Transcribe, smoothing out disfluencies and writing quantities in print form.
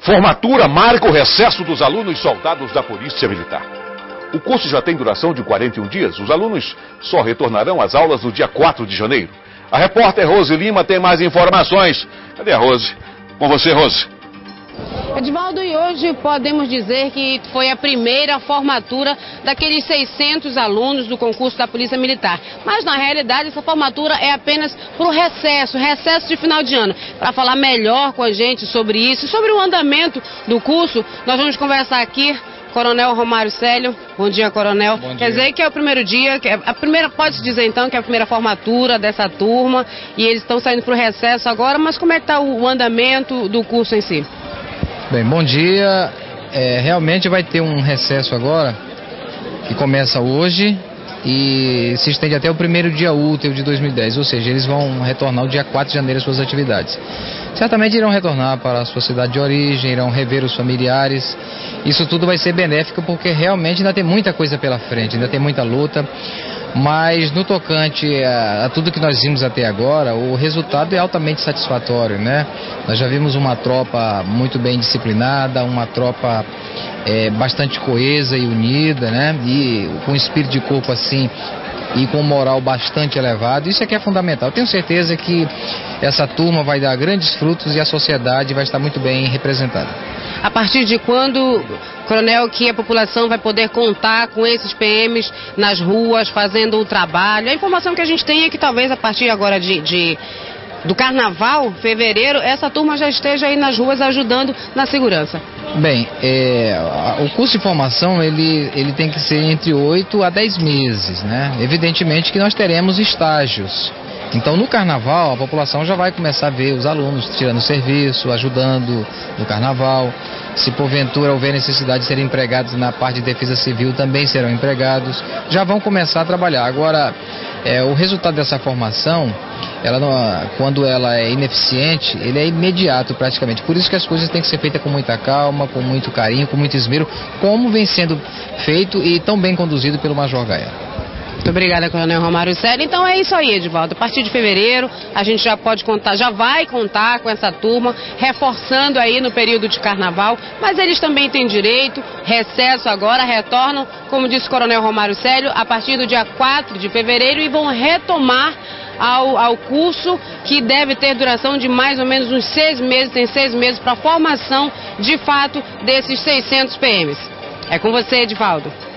Formatura marca o recesso dos alunos soldados da Polícia Militar. O curso já tem duração de 41 dias. Os alunos só retornarão às aulas no dia 4 de janeiro. A repórter Rose Lima tem mais informações. Cadê a Rose? Com você, Rose. Edivaldo, e hoje podemos dizer que foi a primeira formatura daqueles 600 alunos do concurso da Polícia Militar. Mas, na realidade, essa formatura é apenas para o recesso de final de ano. Para falar melhor com a gente sobre isso, sobre o andamento do curso, nós vamos conversar aqui. Coronel Romário Célio, bom dia, coronel. Bom dia. Quer dizer que é o primeiro dia, pode-se dizer então que é a primeira formatura dessa turma e eles estão saindo para o recesso agora, mas como é que está o andamento do curso em si? Bem, bom dia. Realmente vai ter um recesso agora, que começa hoje e se estende até o primeiro dia útil de 2010, ou seja, eles vão retornar o dia 4 de janeiro às suas atividades. Certamente irão retornar para a sua cidade de origem, irão rever os familiares. Isso tudo vai ser benéfico porque realmente ainda tem muita coisa pela frente, ainda tem muita luta. Mas no tocante a tudo que nós vimos até agora, o resultado é altamente satisfatório, né? Nós já vimos uma tropa muito bem disciplinada, uma tropa bastante coesa e unida, né? E com espírito de corpo assim e com moral bastante elevado. Isso aqui é fundamental. Eu tenho certeza que essa turma vai dar grandes frutos e a sociedade vai estar muito bem representada. A partir de quando, coronel, que a população vai poder contar com esses PMs nas ruas, fazendo o trabalho? A informação que a gente tem é que talvez a partir agora do carnaval, fevereiro, essa turma já esteja aí nas ruas ajudando na segurança. Bem, o curso de formação ele tem que ser entre 8 a 10 meses, né? Evidentemente que nós teremos estágios. Então no carnaval a população já vai começar a ver os alunos tirando serviço, ajudando no carnaval. Se porventura houver necessidade de serem empregados na parte de defesa civil, também serão empregados. Já vão começar a trabalhar. Agora, o resultado dessa formação, quando ela é ineficiente, ele é imediato praticamente. Por isso que as coisas têm que ser feitas com muita calma, com muito carinho, com muito esmero, como vem sendo feito e tão bem conduzido pelo Major Gaia. Muito obrigada, coronel Romário Célio. Então é isso aí, Edivaldo. A partir de fevereiro a gente já pode contar, já vai contar com essa turma, reforçando aí no período de carnaval, mas eles também têm direito, recesso agora, retornam, como disse o coronel Romário Célio, a partir do dia 4 de fevereiro e vão retomar ao curso que deve ter duração de mais ou menos uns 6 meses, tem 6 meses para a formação de fato desses 600 PMs. É com você, Edivaldo.